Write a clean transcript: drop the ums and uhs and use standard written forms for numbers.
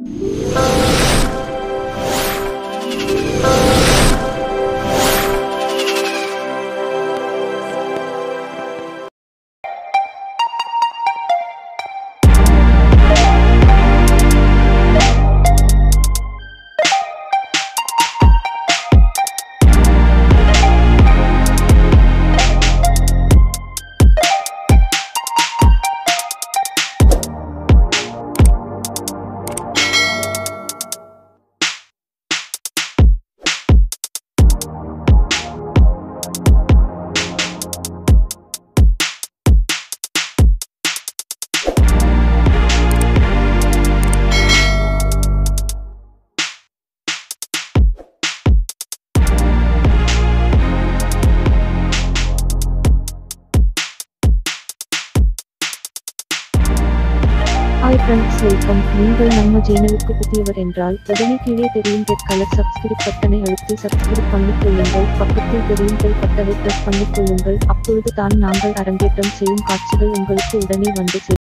Hi friends, welcome. நீங்கள் நம்ம சேனலுக்கு புதியவர் என்றால் உடனே கீழே தெரியும் ரெட் கலர் சப்ஸ்கிரைப் பட்டனை அழுத்தி சப்ஸ்கிரைப் பண்ணிக்கொள்ளுங்கள். பக்கத்தில் தெரியும் பெல் பட்டனை பிரஸ் பண்ணிக்கொள்ளுங்கள். அப்பொழுது தான் நாங்கள் அரங்கேற்றம் செய்யும் காட்சிகள் உங்களுக்கு உடனே வந்து சேரும்.